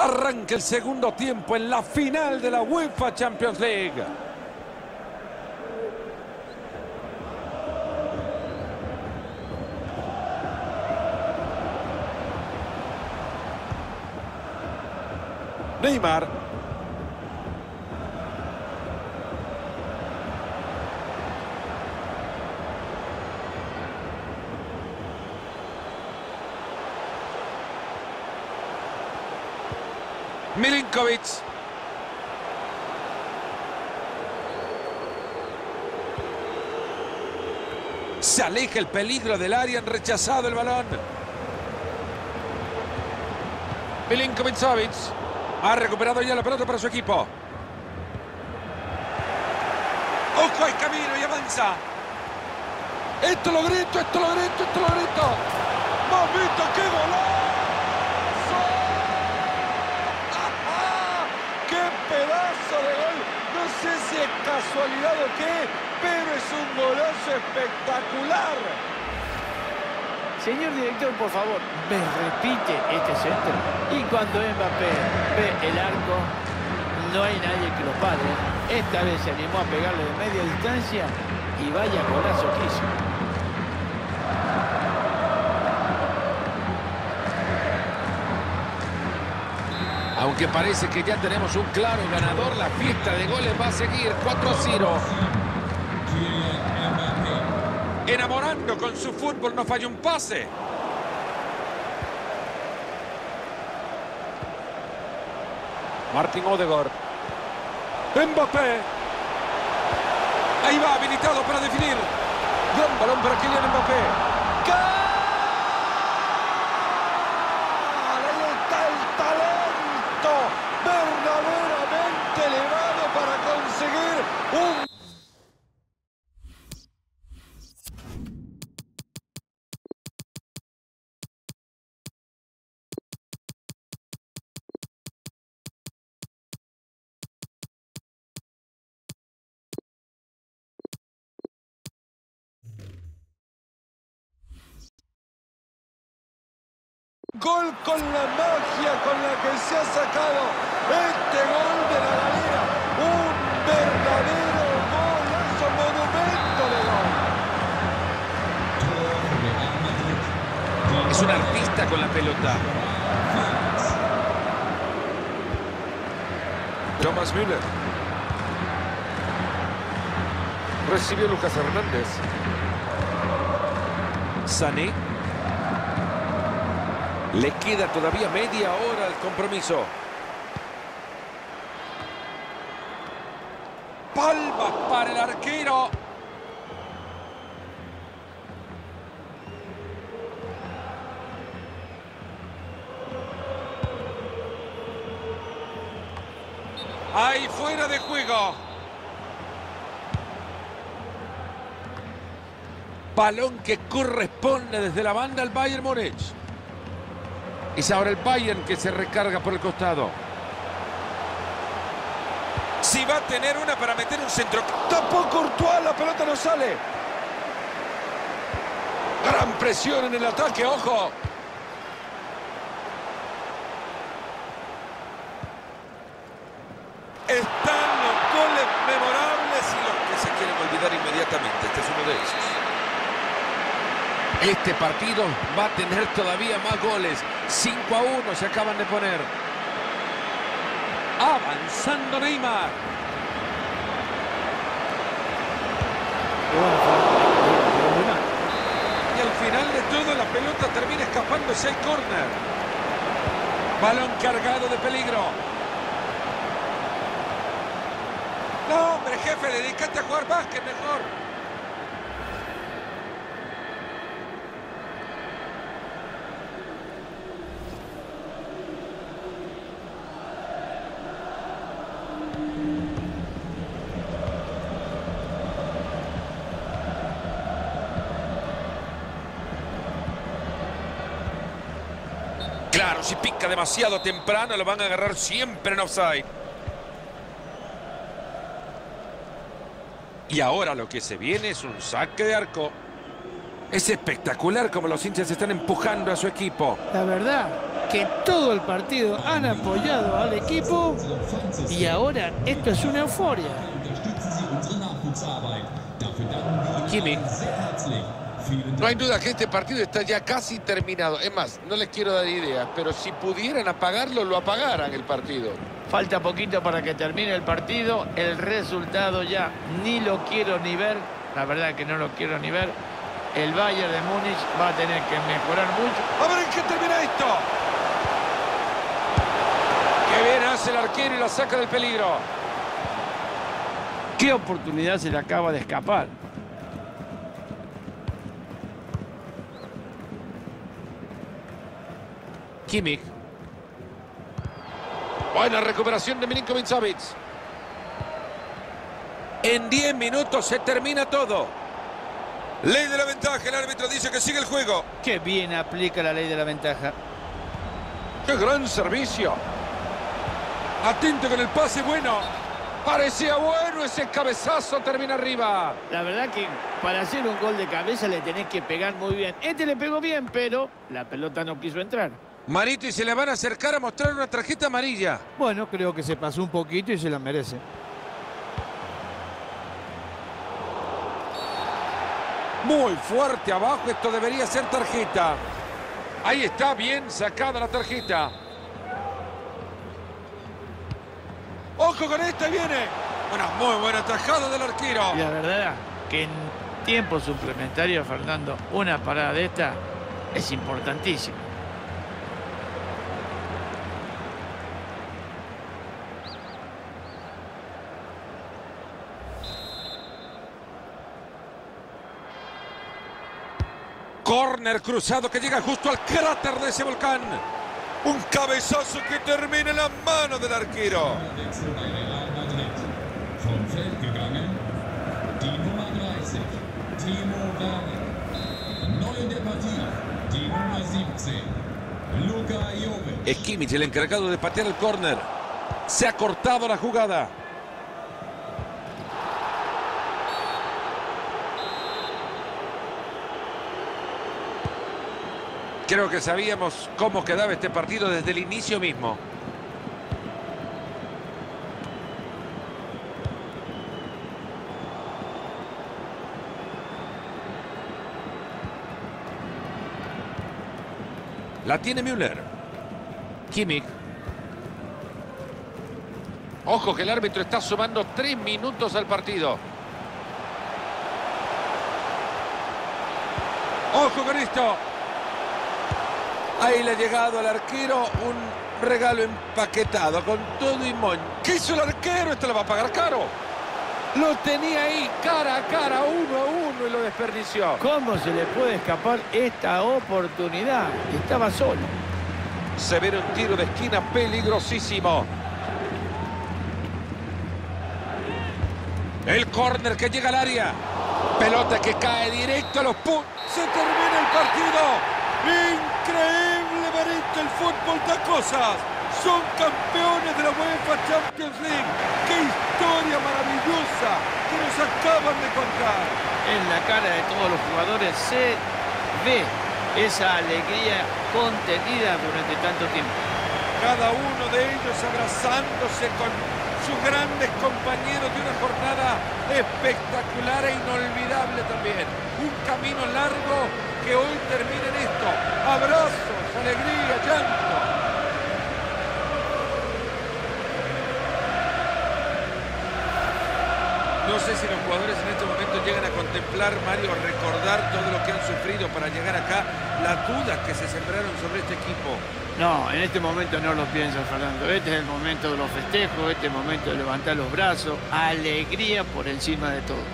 Arranca el segundo tiempo en la final de la UEFA Champions League. Neymar. Milinkovic. Se aleja el peligro del área, han rechazado el balón. Milinkovic-Savic ha recuperado ya la pelota para su equipo. Ojo al camino y avanza. Esto lo grito, esto lo grito, esto lo grito. ¡Mamita, qué golazo! Pedazo de gol, no sé si es casualidad o qué, pero es un golazo espectacular. Señor director, por favor, me repite este centro. Y cuando Mbappé ve el arco, no hay nadie que lo pare. Esta vez se animó a pegarle de media distancia y vaya golazo que hizo. Aunque parece que ya tenemos un claro ganador, la fiesta de goles va a seguir 4-0. Enamorando con su fútbol, no falla un pase. Martin Odegaard. Mbappé. Ahí va, habilitado para definir. Gran balón para Kylian Mbappé. ¡Gol! Verdaderamente elevado para conseguir un... Gol con la magia con la que se ha sacado este gol de la galera. Un verdadero golazo, monumento de gol. Es un artista con la pelota. Thomas Müller. Recibió Lucas Hernández. Sané. Le queda todavía media hora al compromiso. Palmas para el arquero. Ahí fuera de juego. Balón que corresponde desde la banda al Bayern Múnich. Es ahora el Bayern que se recarga por el costado. Si va a tener una para meter un centro. Tapó Courtois, la pelota no sale. Gran presión en el ataque, ojo. Están los goles memorables y los que se quieren olvidar inmediatamente. Este es uno de esos. Este partido va a tener todavía más goles. 5-1 se acaban de poner. Avanzando Neymar. Y al final de todo la pelota termina escapándose al córner. Balón cargado de peligro. No, hombre, jefe, dedícate a jugar básquet mejor. Claro, si pica demasiado temprano lo van a agarrar siempre en offside. Y ahora lo que se viene es un saque de arco. Es espectacular como los hinchas están empujando a su equipo. La verdad, que todo el partido han apoyado al equipo y ahora esto es una euforia. Kimmich. No hay duda que este partido está ya casi terminado. Es más, no les quiero dar ideas, pero si pudieran apagarlo, lo apagaran el partido. Falta poquito para que termine el partido. El resultado ya ni lo quiero ni ver. La verdad que no lo quiero ni ver. El Bayern de Múnich va a tener que mejorar mucho. A ver en qué termina esto. Qué bien hace el arquero y la saca del peligro. ¿Qué oportunidad se le acaba de escapar? Kimmich. Buena recuperación de Milinkovic-Savic. En 10 minutos se termina todo. Ley de la ventaja, el árbitro dice que sigue el juego. Qué bien aplica la ley de la ventaja. ¡Qué gran servicio! Atento con el pase, bueno. Parecía bueno ese cabezazo, termina arriba. La verdad que para hacer un gol de cabeza le tenés que pegar muy bien. Este le pegó bien, pero la pelota no quiso entrar. Marito, y se le van a acercar a mostrar una tarjeta amarilla. Bueno, creo que se pasó un poquito y se la merece. Muy fuerte abajo, esto debería ser tarjeta. Ahí está, bien sacada la tarjeta. ¡Ojo con esta, viene! Una muy buena tajada del arquero. Y la verdad que en tiempo suplementario, Fernando, una parada de esta es importantísima. Córner cruzado que llega justo al cráter de ese volcán. Un cabezazo que termina en la mano del arquero. Es Kimmich el encargado de patear el córner. Se ha cortado la jugada. Creo que sabíamos cómo quedaba este partido desde el inicio mismo. La tiene Müller. Kimmich. Ojo que el árbitro está sumando 3 minutos al partido. Ojo con esto. Ahí le ha llegado al arquero un regalo empaquetado con todo y moño. ¿Qué hizo el arquero? Esto lo va a pagar caro. Lo tenía ahí cara a cara, 1-1 y lo desperdició. ¿Cómo se le puede escapar esta oportunidad? Estaba solo. Se ve un tiro de esquina peligrosísimo. El córner que llega al área. Pelota que cae directo a los puntos. Se termina el partido. Increíble, Marito, el fútbol da cosas. Son campeones de la UEFA Champions League. ¡Qué historia maravillosa que nos acaban de contar! En la cara de todos los jugadores se ve esa alegría contenida durante tanto tiempo. Cada uno de ellos abrazándose con sus grandes compañeros de una jornada espectacular e inolvidable también. Un camino largo que hoy termina en esto. Abrazos, alegría, llanto. No sé si los jugadores en este momento llegan a contemplar, Mario, a recordar todo lo que han sufrido para llegar acá, las dudas que se sembraron sobre este equipo. No, en este momento no lo pienso, Fernando. Este es el momento de los festejos, este es el momento de levantar los brazos. Alegría por encima de todo.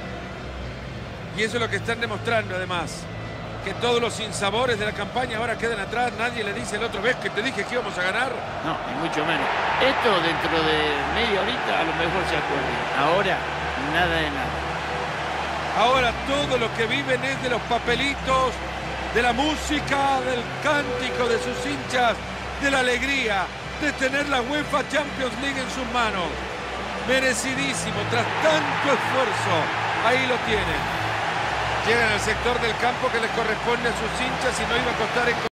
Y eso es lo que están demostrando, además. Que todos los sinsabores de la campaña ahora quedan atrás. Nadie le dice la otra vez que te dije que íbamos a ganar. No, ni mucho menos. Esto dentro de media horita a lo mejor se acuerden. Ahora, nada de nada. Ahora todo lo que viven es de los papelitos, de la música, del cántico de sus hinchas, de la alegría de tener la UEFA Champions League en sus manos. Merecidísimo, tras tanto esfuerzo. Ahí lo tienen. Llegan al sector del campo que les corresponde a sus hinchas y no iba a costar en